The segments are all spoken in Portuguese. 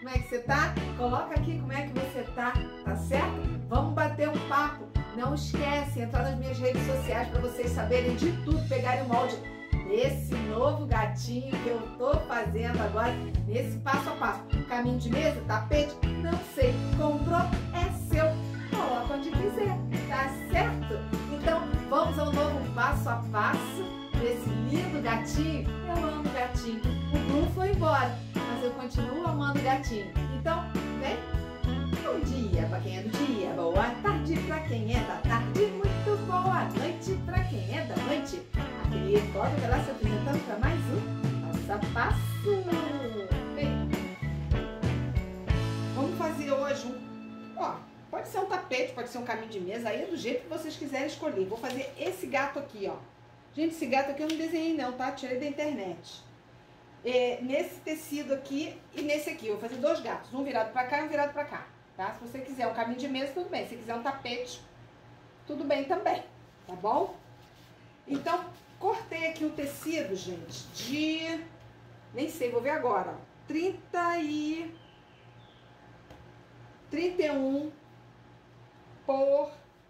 Como é que você tá? Coloca aqui como é que você tá certo? Vamos bater um papo. Não esquece, entrar nas minhas redes sociais para vocês saberem de tudo, pegarem o molde desse novo gatinho que eu tô fazendo agora, nesse passo a passo. Caminho de mesa, tapete, não sei, comprou, é seu, coloca onde quiser, tá certo? Então, vamos ao novo passo a passo desse lindo gatinho. Eu amo gatinho. O Bruno foi embora, mas eu continuo amando gatinho. Então, vem. Bom dia pra quem é do dia, boa tarde pra quem é da tarde, muito boa noite pra quem é da noite. Aquele Cláudio Galácio se apresentando para mais um Passo a Passo. Vem. Vamos fazer hoje pode ser um tapete, pode ser um caminho de mesa, aí é do jeito que vocês quiserem escolher. Vou fazer esse gato aqui, ó. Gente, esse gato aqui eu não desenhei não, tá? Tirei da internet. Nesse tecido aqui e nesse aqui, eu vou fazer dois gatos, um virado pra cá e um virado pra cá, tá? Se você quiser um caminho de mesa, tudo bem. Se quiser um tapete, tudo bem também, tá bom? Então, cortei aqui o tecido, gente, de... nem sei, vou ver agora, ó. 31 por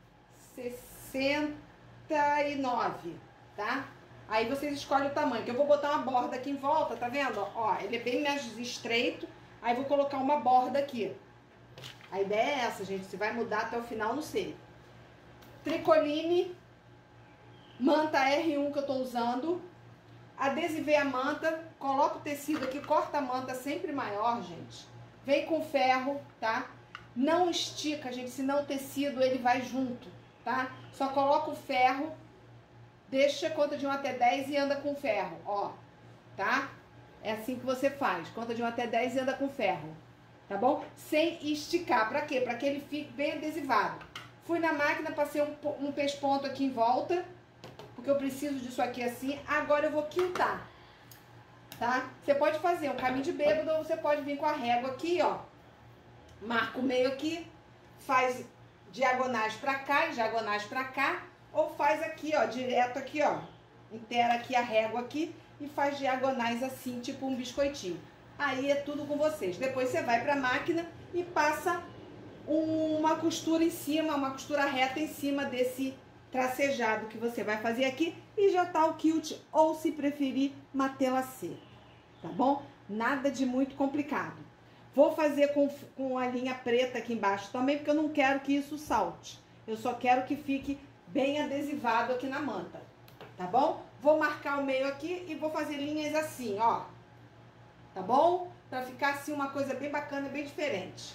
69, tá? Aí vocês escolhem o tamanho, que eu vou botar uma borda aqui em volta, tá vendo? Ó, ele é bem mais estreito, aí vou colocar uma borda aqui. A ideia é essa, gente, se vai mudar até o final, não sei. Tricoline, manta R1 que eu tô usando, adesivei a manta, coloco o tecido aqui, corta a manta sempre maior, gente. Vem com ferro, tá? Não estica, gente, senão o tecido ele vai junto, tá? Só coloca o ferro, deixa, conta de 1 até 10 e anda com ferro, ó, tá? É assim que você faz, conta de 1 até 10 e anda com ferro, tá bom? Sem esticar, pra quê? Pra que ele fique bem adesivado. Fui na máquina, passei um pesponto aqui em volta, porque eu preciso disso aqui assim. Agora eu vou quiltar, tá? Você pode fazer um caminho de bêbado ou você pode vir com a régua aqui, ó. Marca o meio aqui, faz diagonais pra cá e diagonais pra cá, ou faz aqui, ó, direto aqui, ó. Inteira aqui a régua aqui e faz diagonais assim, tipo um biscoitinho. Aí é tudo com vocês. Depois você vai pra máquina e passa uma costura em cima, uma costura reta em cima desse tracejado que você vai fazer aqui e já tá o quilt, ou se preferir, matelacê, tá bom? Nada de muito complicado. Vou fazer com a linha preta aqui embaixo também, porque eu não quero que isso salte. Eu só quero que fique bem adesivado aqui na manta, tá bom? Vou marcar o meio aqui e vou fazer linhas assim, ó, tá bom? Pra ficar assim uma coisa bem bacana, bem diferente.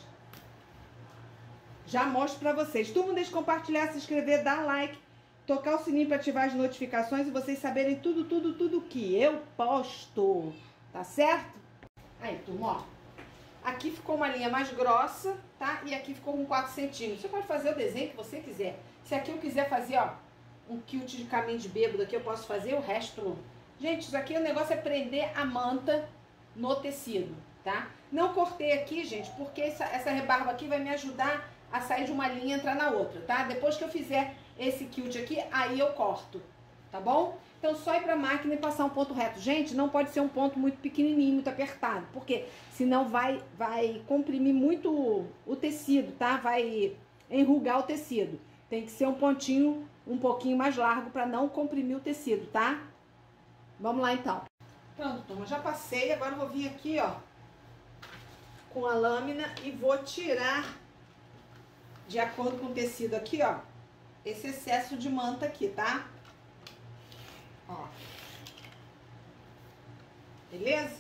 Já mostro pra vocês. Todo mundo deixa compartilhar, se inscrever, dar like, tocar o sininho para ativar as notificações e vocês saberem tudo que eu posto, tá certo? Aí, turma, ó, aqui ficou uma linha mais grossa, tá? E aqui ficou com 4 centímetros. Você pode fazer o desenho que você quiser. Se aqui eu quiser fazer, ó, um quilt de caminho de bêbado aqui, eu posso fazer o resto. Gente, isso aqui o negócio é prender a manta no tecido, tá? Não cortei aqui, gente, porque essa rebarba aqui vai me ajudar a sair de uma linha e entrar na outra, tá? Depois que eu fizer esse quilt aqui, aí eu corto, tá bom? Então só ir pra máquina e passar um ponto reto. Gente, não pode ser um ponto muito pequenininho, muito apertado, porque senão vai comprimir muito o tecido, tá? Vai enrugar o tecido. Tem que ser um pontinho um pouquinho mais largo pra não comprimir o tecido, tá? Vamos lá então. Pronto, turma, já passei, agora eu vou vir aqui, ó, com a lâmina e vou tirar, de acordo com o tecido aqui, ó, esse excesso de manta aqui, tá? Ó. Beleza?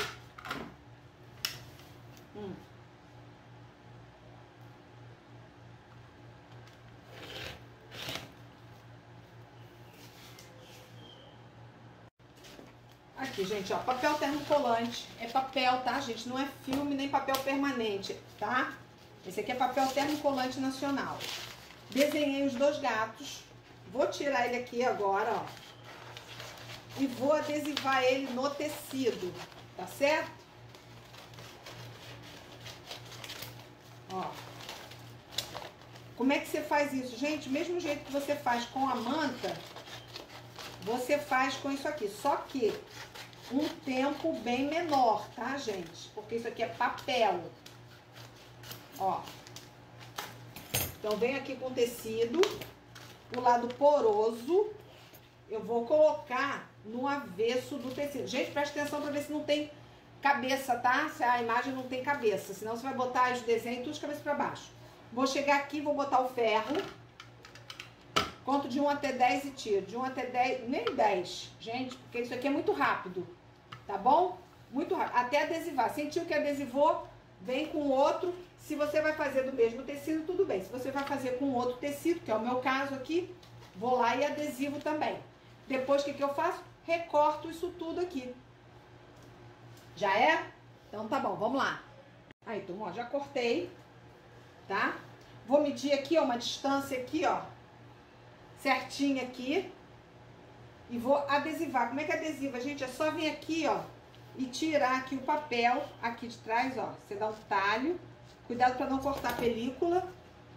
Aqui, gente, ó, papel termocolante. É papel, tá, gente? Não é filme nem papel permanente, tá? Esse aqui é papel termocolante nacional. Desenhei os dois gatos. Vou tirar ele aqui agora, ó. E vou adesivar ele no tecido, tá certo? Ó. Como é que você faz isso, gente? Mesmo jeito que você faz com a manta, você faz com isso aqui. Só que um tempo bem menor, tá, gente? Porque isso aqui é papel. Ó. Então, venho aqui com o tecido, o lado poroso, eu vou colocar no avesso do tecido. Gente, presta atenção pra ver se não tem cabeça, tá? Se a imagem não tem cabeça, senão você vai botar os desenhos tudo de cabeça pra baixo. Vou chegar aqui, vou botar o ferro, conto de 1 até 10 e tiro. De 1 até 10, nem 10, gente, porque isso aqui é muito rápido, tá bom? Muito rápido, até adesivar. Sentiu que adesivou, vem com outro. Se você vai fazer do mesmo tecido, tudo bem. Se você vai fazer com outro tecido, que é o meu caso aqui, vou lá e adesivo também. Depois, o que eu faço? Recorto isso tudo aqui. Já é? Então tá bom, vamos lá. Aí, turma, ó, já cortei, tá? Vou medir aqui, ó, uma distância aqui, ó, certinha aqui. E vou adesivar. Como é que adesiva, gente? É só vir aqui, ó, e tirar aqui o papel aqui de trás, ó. Você dá um talho. Cuidado para não cortar a película.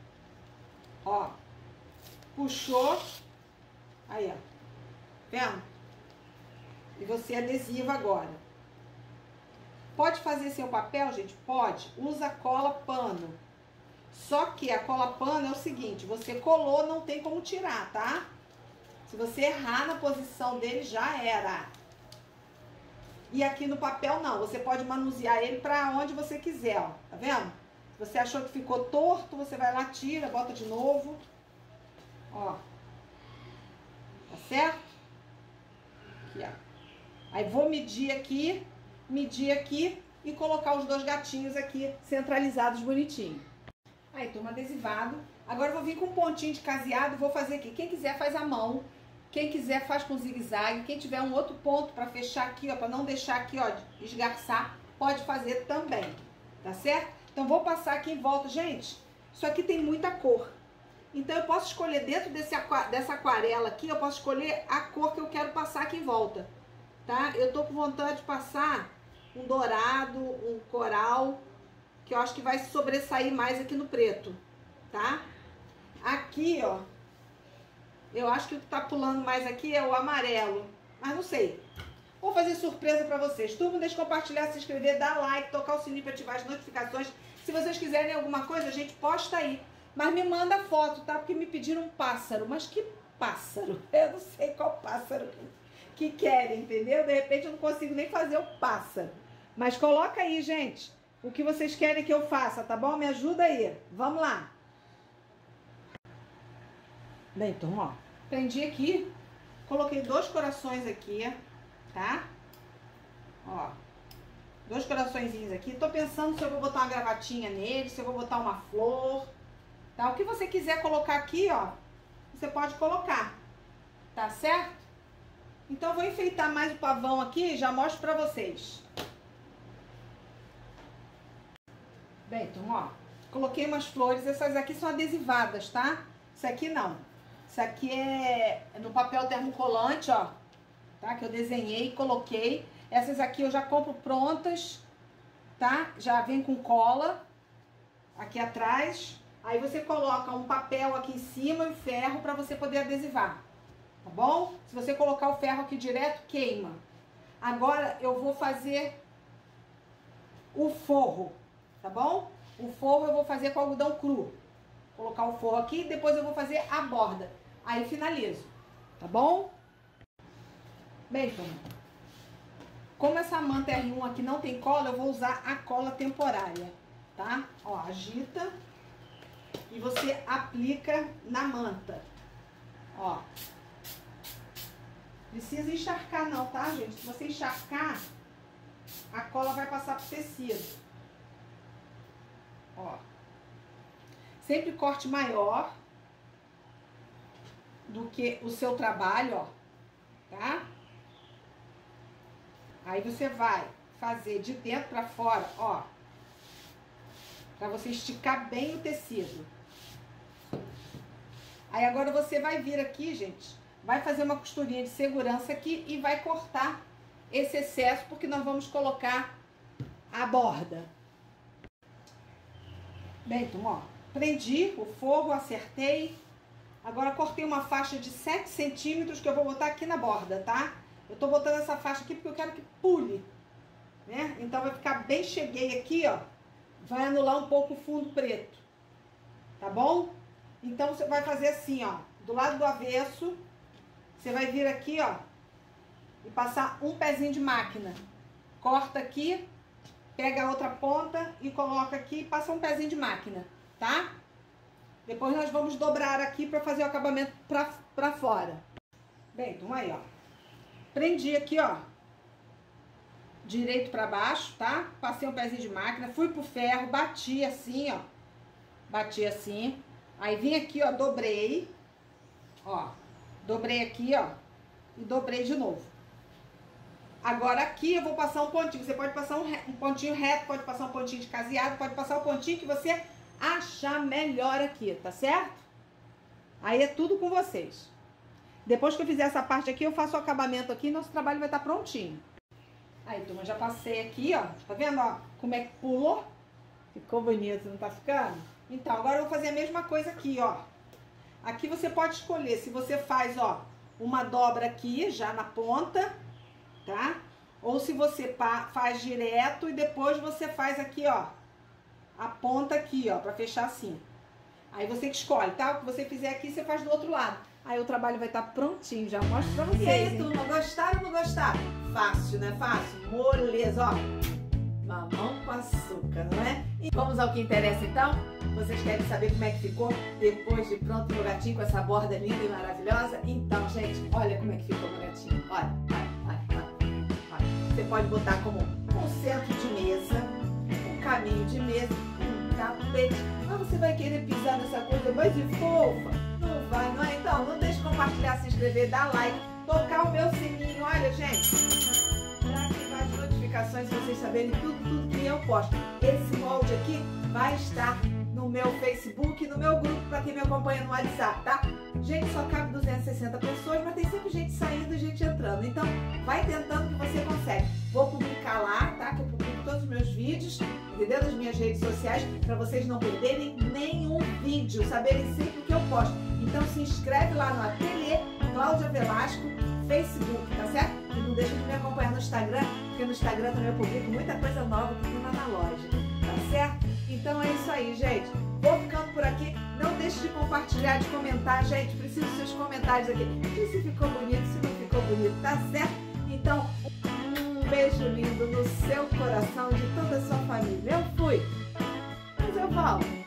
Ó. Puxou. Aí, ó. Vendo? E você adesiva agora. Pode fazer sem o papel, gente? Pode. Usa cola pano. Só que a cola pano é o seguinte, você colou, não tem como tirar, tá? Se você errar na posição dele, já era. E aqui no papel não, você pode manusear ele pra onde você quiser, ó. Tá vendo? Se você achou que ficou torto, você vai lá, tira, bota de novo. Ó. Tá certo? Aqui, ó. Aí vou medir aqui e colocar os dois gatinhos aqui centralizados bonitinho. Aí, turma, adesivado. Agora eu vou vir com um pontinho de caseado e vou fazer aqui. Quem quiser faz a mão. Quem quiser faz com zigue-zague. Quem tiver um outro ponto pra fechar aqui, ó, pra não deixar aqui, ó, esgarçar, pode fazer também. Tá certo? Então vou passar aqui em volta. Gente, isso aqui tem muita cor. Então eu posso escolher dentro dessa aquarela aqui, eu posso escolher a cor que eu quero passar aqui em volta. Tá? Eu tô com vontade de passar um dourado, um coral, que eu acho que vai sobressair mais aqui no preto, tá? Aqui, ó, eu acho que o que tá pulando mais aqui é o amarelo, mas não sei. Vou fazer surpresa pra vocês. Turma, deixa eu compartilhar, se inscrever, dar like, tocar o sininho pra ativar as notificações. Se vocês quiserem alguma coisa, a gente posta aí. Mas me manda foto, tá? Porque me pediram um pássaro. Mas que pássaro? Eu não sei qual pássaro que querem, entendeu? De repente eu não consigo nem fazer o pássaro. Mas coloca aí, gente, o que vocês querem que eu faça, tá bom? Me ajuda aí. Vamos lá. Bem, turma, ó. Prendi aqui. Coloquei 2 corações aqui, tá? Ó. 2 coraçõezinhos aqui. Tô pensando se eu vou botar uma gravatinha nele, se eu vou botar uma flor, tá? O que você quiser colocar aqui, ó, você pode colocar, tá certo? Então, eu vou enfeitar mais o pavão aqui e já mostro pra vocês. Bem, turma, ó, coloquei umas flores. Essas aqui são adesivadas, tá? Isso aqui não. Isso aqui é no papel termocolante, ó, tá? Que eu desenhei e coloquei. Essas aqui eu já compro prontas, tá? Já vem com cola aqui atrás. Aí você coloca um papel aqui em cima e o ferro pra você poder adesivar. Tá bom? Se você colocar o ferro aqui direto, queima. Agora eu vou fazer o forro, tá bom? O forro eu vou fazer com algodão cru. Vou colocar o forro aqui, depois eu vou fazer a borda. Aí finalizo, tá bom? Bem, então, como essa manta R1 aqui não tem cola, eu vou usar a cola temporária, tá? Ó, agita e você aplica na manta, ó. Precisa encharcar não, tá, gente? Se você encharcar, a cola vai passar pro tecido. Ó. Sempre corte maior do que o seu trabalho, ó. Tá? Aí você vai fazer de dentro pra fora, ó. Pra você esticar bem o tecido. Aí agora você vai vir aqui, gente. Vai fazer uma costurinha de segurança aqui e vai cortar esse excesso, porque nós vamos colocar a borda. Bem, então, ó, prendi o forro, acertei. Agora cortei uma faixa de 7 centímetros que eu vou botar aqui na borda, tá? Eu tô botando essa faixa aqui porque eu quero que pule, né? Então vai ficar bem cheguei aqui, ó. Vai anular um pouco o fundo preto, tá bom? Então você vai fazer assim, ó. Do lado do avesso, você vai vir aqui, ó. E passar um pezinho de máquina. Corta aqui, pega a outra ponta e coloca aqui e passa um pezinho de máquina, tá? Depois nós vamos dobrar aqui pra fazer o acabamento pra fora. Bem, então aí, ó. Prendi aqui, ó. Direito pra baixo, tá? Passei um pezinho de máquina, fui pro ferro, bati assim, ó. Bati assim. Aí vim aqui, ó, dobrei. Ó. Dobrei aqui, ó. E dobrei de novo. Agora aqui eu vou passar um pontinho. Você pode passar um pontinho reto, pode passar um pontinho de caseado, pode passar o pontinho que você achar melhor aqui, tá certo? Aí é tudo com vocês. Depois que eu fizer essa parte aqui, eu faço o acabamento aqui e nosso trabalho vai estar prontinho. Aí, turma, já passei aqui, ó. Tá vendo, ó, como é que pulou? Ficou bonito, não tá ficando? Então, agora eu vou fazer a mesma coisa aqui, ó. Aqui você pode escolher se você faz, ó, uma dobra aqui, já na ponta, tá? Ou se você faz direto e depois você faz aqui, ó, a ponta aqui, ó, pra fechar assim. Aí você que escolhe, tá? O que você fizer aqui, você faz do outro lado. Aí o trabalho vai estar prontinho, já mostro pra vocês. E aí, turma, gostaram ou não gostaram? Fácil, né? Fácil, moleza, ó. Mamão com açúcar, não é? E vamos ao que interessa, então? Vocês querem saber como é que ficou depois de pronto meu gatinho com essa borda linda e maravilhosa? Então, gente, olha como é que ficou meu gatinho. Olha, olha. Você pode botar como um centro de mesa, um caminho de mesa, um tapete. Mas você vai querer pisar nessa coisa mais fofa? Não vai, não é? Então, não deixe de compartilhar, se inscrever, dar like, tocar o meu sininho. Olha, gente, para ativar as notificações, pra vocês saberem tudo que eu posto. Esse molde aqui vai estar no meu Facebook e no meu grupo, para quem me acompanha no WhatsApp, tá? Gente, só cabe 260 pessoas, mas tem sempre gente saindo e gente entrando. Então, vai tentando que você consegue. Vou publicar lá, tá? Que eu publico todos os meus vídeos, entendeu? Das minhas redes sociais, para vocês não perderem nenhum vídeo, saberem sempre o que eu posto. Então, se inscreve lá no Ateliê Cláudia Velasco, Facebook, tá certo? E não deixa de me acompanhar no Instagram, porque no Instagram também eu publico muita coisa nova que tem lá na loja, tá certo? Então é isso aí, gente. Vou ficando por aqui. Não deixe de compartilhar, de comentar, gente. Preciso dos seus comentários aqui. E se ficou bonito, se não ficou bonito, tá certo? Então, um beijo lindo no seu coração, de toda a sua família. Eu fui, mas eu volto.